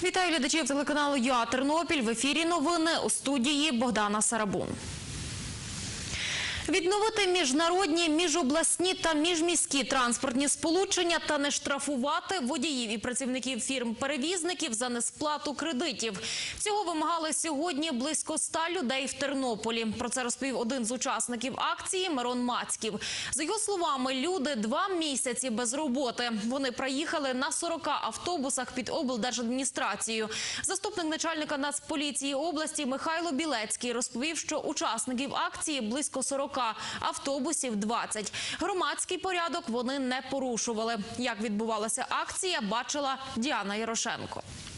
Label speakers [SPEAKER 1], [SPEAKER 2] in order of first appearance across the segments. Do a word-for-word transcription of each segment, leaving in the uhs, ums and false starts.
[SPEAKER 1] Вітаю глядачів телеканалу ЮА Тернопіль. В ефірі новини, у студії Богдана Сарабун. Відновити міжнародні, міжобласні та міжміські транспортні сполучення та не штрафувати водіїв і працівників фірм-перевізників за несплату кредитів. Цього вимагали сьогодні близько ста людей в Тернополі. Про це розповів один з учасників акції Мирон Мацьків. За його словами, люди два місяці без роботи. Вони проїхали на сорока автобусах під облдержадміністрацією. Заступник начальника Нацполіції області Михайло Білецький розповів, що учасників акції близько сорока. Автобусів двадцять. Громадський порядок вони не порушували. Як відбувалася акція, бачила Діана Ярошенко.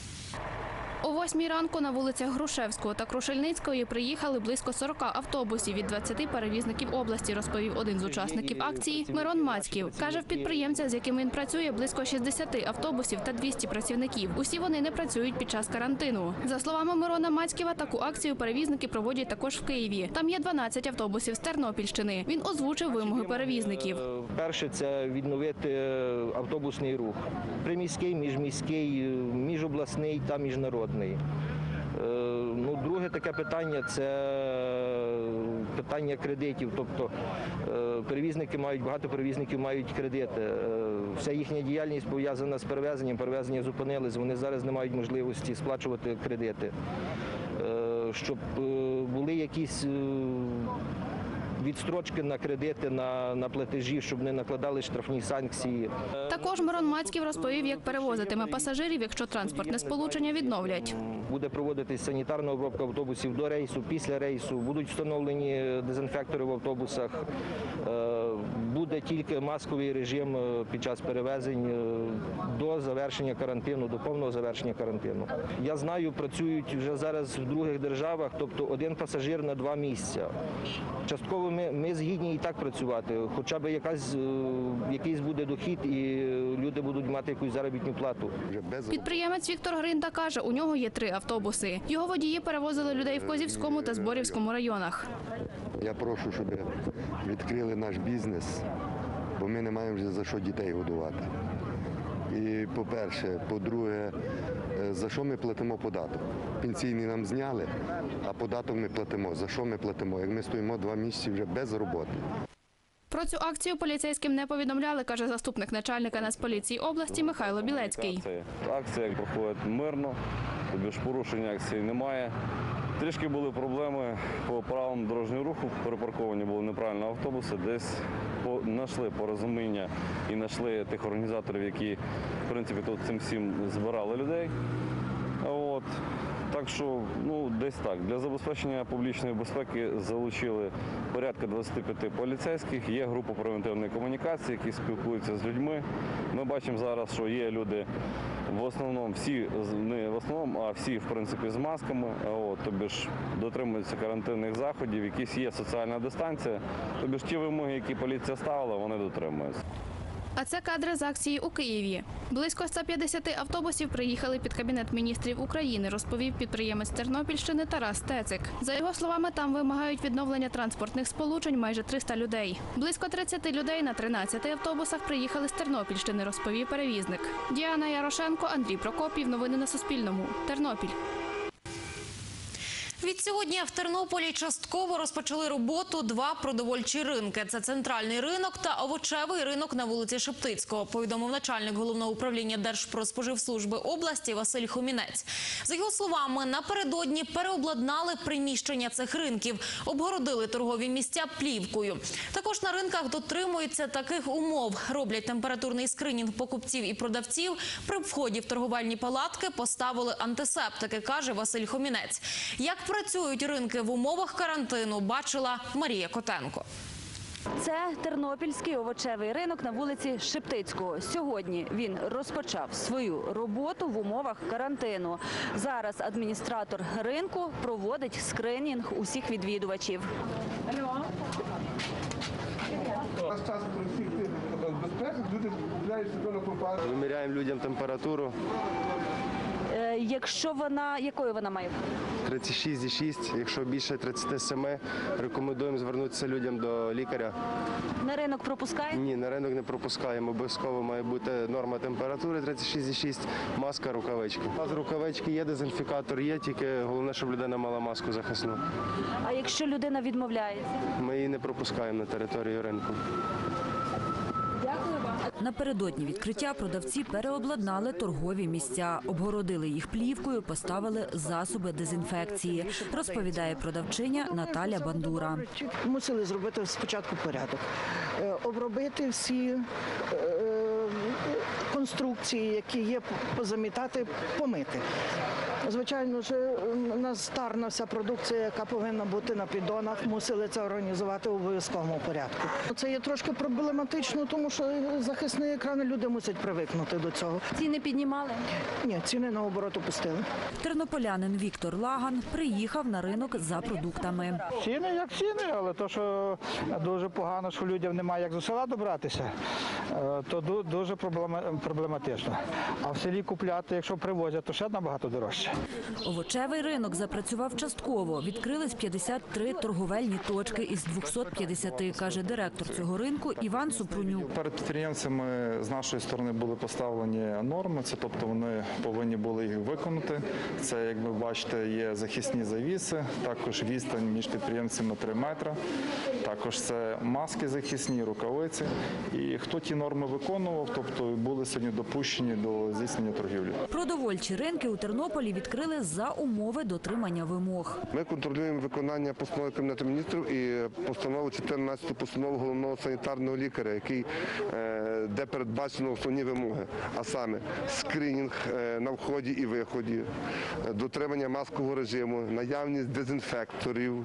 [SPEAKER 2] О восьмій ранку на вулицях Грушевського та Крушельницької приїхали близько сорока автобусів від двадцяти перевізників області, розповів один з учасників акції Мирон Мацьків. Каже, в підприємця, з яким він працює, близько шістдесяти автобусів та двісті працівників. Усі вони не працюють під час карантину. За словами Мирона Мацьківа, таку акцію перевізники проводять також в Києві. Там є дванадцять автобусів з Тернопільщини. Він озвучив вимоги перевізників.
[SPEAKER 3] Перше – це відновити автобусний рух. Приміський, міжміський, міжобласний та міжнародний. Ну, друге таке питання – це питання кредитів. Тобто перевізники мають, багато перевізників мають кредити. Вся їхня діяльність пов'язана з перевезенням. Перевезення зупинились, вони зараз не мають можливості сплачувати кредити. Щоб були якісь відстрочки на кредити, на, на платежі, щоб не накладали штрафні санкції.
[SPEAKER 2] Також Мирон Мацьків розповів, як перевозитиме пасажирів, якщо транспортне сполучення відновлять.
[SPEAKER 3] Буде проводитись санітарна обробка автобусів до рейсу, після рейсу, будуть встановлені дезінфектори в автобусах, буде тільки масковий режим під час перевезень до завершення карантину, до повного завершення карантину. Я знаю, працюють вже зараз в других державах, тобто один пасажир на два місця. Частково ми, ми згідні і так працювати, хоча б якась, якийсь буде дохід і люди будуть мати якусь заробітну плату.
[SPEAKER 2] Підприємець Віктор Гринда каже, у нього є три автобуси. Його водії перевозили людей в Козівському та Зборівському районах.
[SPEAKER 4] Я прошу, щоб відкрили наш бізнес, бо ми не маємо вже за що дітей годувати. І, по-перше, по-друге, за що ми платимо податок? Пенсійний нам зняли, а податок ми платимо. За що ми платимо? Як ми стоїмо два місяці вже без роботи.
[SPEAKER 2] Про цю акцію поліцейським не повідомляли, каже заступник начальника Нацполіції області Михайло Білецький.
[SPEAKER 5] Акція проходить мирно, тобі ж порушень акції немає. Трішки були проблеми по правилам дорожнього руху, перепарковані були неправильно автобуси, десь знайшли порозуміння і знайшли тих організаторів, які, в принципі, тут цим всім збирали людей. От. Так що, ну, десь так. Для забезпечення публічної безпеки залучили порядка двадцяти п'яти поліцейських, є група превентивної комунікації, які спілкуються з людьми. Ми бачимо зараз, що є люди, в основному, всі, не в основному, а всі, в принципі, з масками, от, тобі ж дотримуються карантинних заходів, якісь є соціальна дистанція, тобі ж ті вимоги, які поліція ставила, вони дотримуються.
[SPEAKER 2] А це кадри з акції у Києві. Близько ста п'ятдесяти автобусів приїхали під Кабінет міністрів України, розповів підприємець Тернопільщини Тарас Тецик. За його словами, там вимагають відновлення транспортних сполучень майже триста людей. Близько тридцяти людей на тринадцяти автобусах приїхали з Тернопільщини, розповів перевізник. Діана Ярошенко, Андрій Прокопів. Новини на Суспільному. Тернопіль.
[SPEAKER 1] Відсьогодні в Тернополі частково розпочали роботу два продовольчі ринки. Це центральний ринок та овочевий ринок на вулиці Шептицького, повідомив начальник Головного управління Держпродспоживслужби області Василь Хомінець. За його словами, напередодні переобладнали приміщення цих ринків, обгородили торгові місця плівкою. Також на ринках дотримуються таких умов. Роблять температурний скринінг покупців і продавців. При вході в торговельні палатки поставили антисептики, каже Василь Хомінець. Як працюють ринки в умовах карантину, бачила Марія Котенко.
[SPEAKER 6] Це Тернопільський овочевий ринок на вулиці Шептицького. Сьогодні він розпочав свою роботу в умовах карантину. Зараз адміністратор ринку проводить скринінг усіх відвідувачів.
[SPEAKER 4] Виміряємо людям температуру.
[SPEAKER 6] Якщо вона, якою вона має бути?
[SPEAKER 7] тридцять шість і шість, якщо більше тридцять сім, рекомендуємо звернутися людям до лікаря.
[SPEAKER 6] На ринок пропускаєте?
[SPEAKER 7] Ні, на ринок не пропускаємо, обов'язково має бути норма температури тридцять шість і шість, маска, рукавички. У нас рукавички є, дезінфікатор є, тільки головне, щоб людина мала маску захисну.
[SPEAKER 6] А якщо людина відмовляється?
[SPEAKER 7] Ми її не пропускаємо на територію ринку.
[SPEAKER 6] Дякую вам.
[SPEAKER 8] Напередодні відкриття продавці переобладнали торгові місця, обгородили їх плівкою, поставили засоби дезінфекції, розповідає продавчиня Наталя Бандура.
[SPEAKER 9] Мусили зробити спочатку порядок, Е, обробити всі е, конструкції, які є, позамітати, помити. Звичайно ж, у нас старна вся продукція, яка повинна бути на піддонах, мусили це організувати в обов'язковому порядку. Це є трошки проблематично, тому що захисні екрани, люди мусять привикнути до цього.
[SPEAKER 6] Ціни піднімали?
[SPEAKER 9] Ні, ціни наоборот опустили.
[SPEAKER 8] Тернополянин Віктор Лаган приїхав на ринок за продуктами.
[SPEAKER 10] Ціни як ціни, але то, що дуже погано, що людям немає як до села добратися, е, то ду- дуже проблема- проблематично. А в селі купляти, якщо привозять, то ще набагато дорожче.
[SPEAKER 8] Овочевий ринок запрацював частково. Відкрились п'ятдесят три торговельні точки із двохсот п'ятдесяти, каже директор цього ринку Іван Супрунюк.
[SPEAKER 11] Перед підприємцями з нашої сторони були поставлені норми, це тобто вони повинні були їх виконати. Це, як ви бачите, є захисні завіси, також відстань між підприємцями три метри, також це маски захисні, рукавиці. І хто ті норми виконував, тобто були сьогодні допущені до здійснення торгівлі.
[SPEAKER 8] Продовольчі ринки у Тернополі відкрили за умови дотримання вимог.
[SPEAKER 4] Ми контролюємо виконання постанови Кабінету міністрів і постанови чотирнадцятої постанови головного санітарного лікаря, який, е, де передбачено основні вимоги, а саме скринінг е, на вході і виході, е, дотримання маскового режиму, наявність дезінфекторів,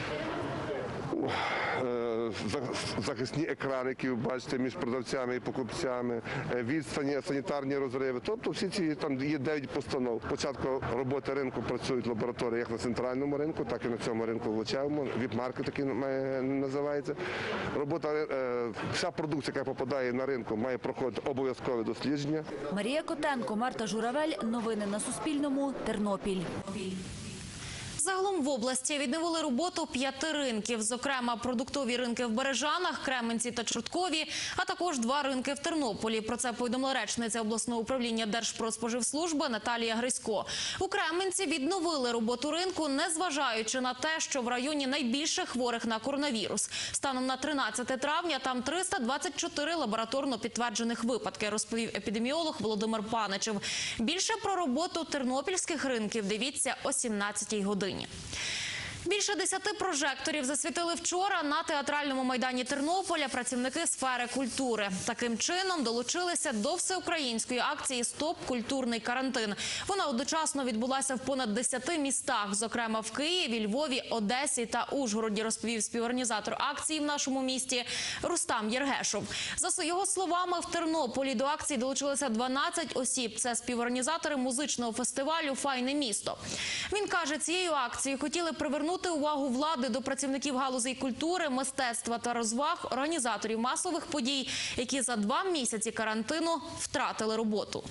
[SPEAKER 4] е, за- захисні екрани, які ви бачите між продавцями і покупцями, е, відстані, санітарні розриви. Тобто всі ці там є дев'ять постанов. Початку роботи ринку працюють лабораторії як на центральному ринку, так і на цьому ринку овочевому, віп-маркет, який має- називається. Робота е, вся продукція, яка попадає на ринку, має проходити обов'язкове дослідження.
[SPEAKER 8] Марія Котенко, Марта Журавель. Новини на Суспільному. Тернопіль.
[SPEAKER 1] Загалом в області відновили роботу п'яти ринків, зокрема продуктові ринки в Бережанах, Кременці та Чорткові, а також два ринки в Тернополі. Про це повідомила речниця обласного управління Держпродспоживслужби Наталія Грисько. У Кременці відновили роботу ринку, незважаючи на те, що в районі найбільше хворих на коронавірус. Станом на тринадцяте травня там триста двадцять чотири лабораторно підтверджених випадки, розповів епідеміолог Володимир Паничев. Більше про роботу тернопільських ринків дивіться о сімнадцятій годині. Більше десяти прожекторів засвітили вчора на театральному майдані Тернополя працівники сфери культури. Таким чином долучилися до всеукраїнської акції «Стоп культурний карантин». Вона одночасно відбулася в понад десяти містах, зокрема в Києві, Львові, Одесі та Ужгороді, розповів співорганізатор акції в нашому місті Рустам Єргешов. За його словами, в Тернополі до акції долучилися дванадцять осіб. Це співорганізатори музичного фестивалю «Файне місто». Він каже, цією акцією хотіли привернути увагу влади до працівників галузей культури, мистецтва та розваг, організаторів масових подій, які за два місяці карантину втратили роботу.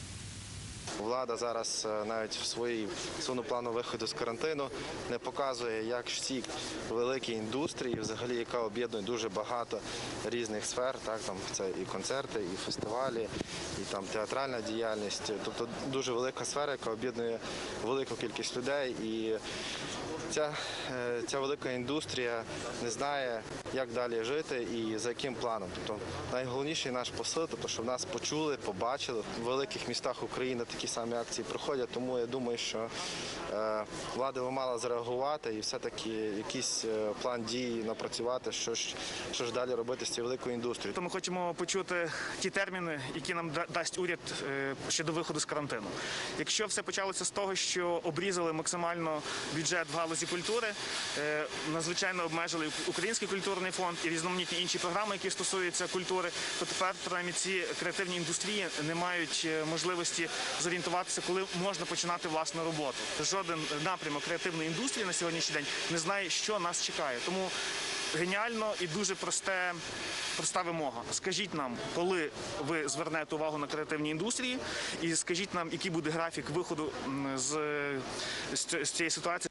[SPEAKER 12] Влада зараз навіть в своїй своєму плану виходу з карантину не показує, як всі великі індустрії, взагалі, яка об'єднує дуже багато різних сфер, так, там це і концерти, і фестивалі, і там театральна діяльність, тобто дуже велика сфера, яка об'єднує велику кількість людей. І Ця, ця велика індустрія не знає, як далі жити і за яким планом. Тобто найголовніший наш посил, тобто, щоб нас почули, побачили. В великих містах України такі самі акції проходять, тому я думаю, що е, влада би мала зреагувати і все-таки якийсь е, план дій напрацювати, що ж, що ж далі робити з цією великою індустрією.
[SPEAKER 13] Ми хочемо почути ті терміни, які нам дасть уряд е, щодо виходу з карантину. Якщо все почалося з того, що обрізали максимально бюджет в галузі культури, надзвичайно обмежили Український культурний фонд і різноманітні інші програми, які стосуються культури, то тепер принаймні ці креативні індустрії не мають можливості зорієнтуватися, коли можна починати власну роботу. Жоден напрямок креативної індустрії на сьогоднішній день не знає, що нас чекає. Тому геніально і дуже просте, проста вимога. Скажіть нам, коли ви звернете увагу на креативні індустрії, і скажіть нам, який буде графік виходу з, з цієї ситуації.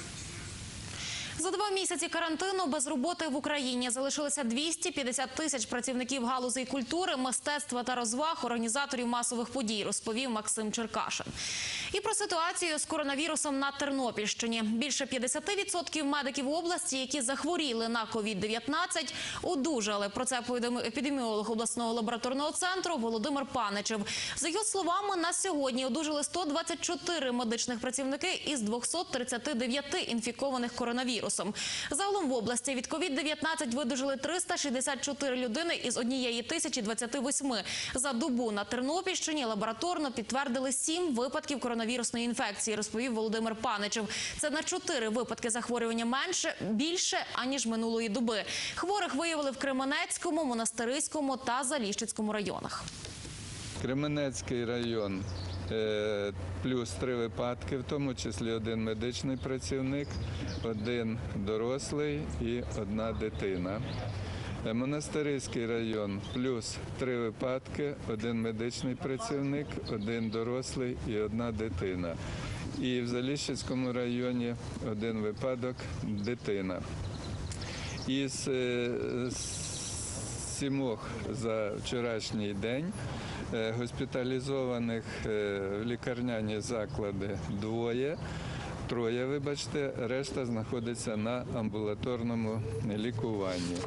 [SPEAKER 1] За два місяці карантину без роботи в Україні залишилося двісті п'ятдесят тисяч працівників галузей культури, мистецтва та розваг, організаторів масових подій, розповів Максим Черкашин. І про ситуацію з коронавірусом на Тернопільщині. Більше п'ятдесят відсотків медиків області, які захворіли на ковід дев'ятнадцять, одужали. Про це повідомив епідеміолог обласного лабораторного центру Володимир Паничев. За його словами, на сьогодні одужали сто двадцять чотири медичних працівники із двохсот тридцяти дев'яти інфікованих коронавірусом. Загалом в області від ковід дев'ятнадцять видужали триста шістдесят чотири людини із однієї тисячі двадцяти восьми. За добу на Тернопільщині лабораторно підтвердили сім випадків коронавірусної інфекції, розповів Володимир Паничев. Це на чотири випадки захворювання менше, більше, аніж минулої доби. Хворих виявили в Кременецькому, Монастириському та Заліщицькому районах.
[SPEAKER 14] Кременецький район е, плюс три випадки, в тому числі один медичний працівник, один дорослий і одна дитина. Е, Монастириський район плюс три випадки, один медичний працівник, один дорослий і одна дитина. І в Заліщицькому районі один випадок – дитина. Із е, сімох за вчорашній день госпіталізованих в лікарняні заклади двоє, троє, вибачте, решта знаходиться на амбулаторному лікуванні.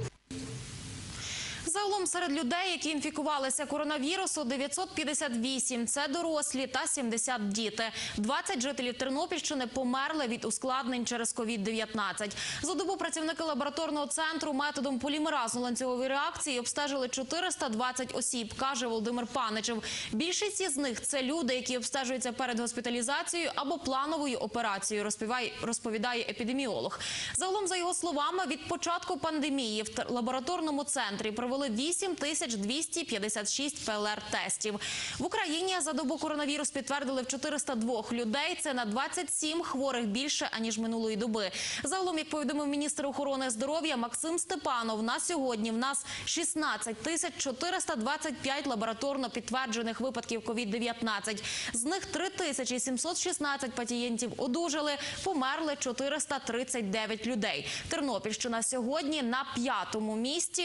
[SPEAKER 1] Загалом серед людей, які інфікувалися коронавірусу, дев'ятсот п'ятдесят вісім – це дорослі та сімдесят – діти. двадцять жителів Тернопільщини померли від ускладнень через ковід дев'ятнадцять. За добу працівники лабораторного центру методом полімеразної ланцюгової реакції обстежили чотириста двадцять осіб, каже Володимир Паничев. Більшість із них – це люди, які обстежуються перед госпіталізацією або плановою операцією, розповідає епідеміолог. Загалом, за його словами, від початку пандемії в лабораторному центрі провели вісім тисяч двісті п'ятдесят шість пе ел ар-тестів. В Україні за добу коронавірус підтвердили в чотириста двох людей. Це на двадцять сім хворих більше, аніж минулої доби. Загалом, як повідомив міністр охорони здоров'я Максим Степанов, на сьогодні в нас шістнадцять тисяч чотириста двадцять п'ять лабораторно підтверджених випадків ковід дев'ятнадцять. З них три тисячі сімсот шістнадцять пацієнтів одужали, померли чотириста тридцять дев'ять людей. Тернопільщина сьогодні на п'ятому місці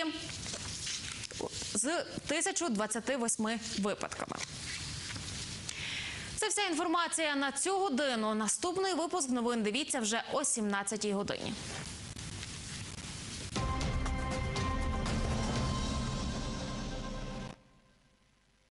[SPEAKER 1] з тисячі двадцяти восьми випадками. Це вся інформація на цю годину. Наступний випуск новин дивіться вже о сімнадцятій годині.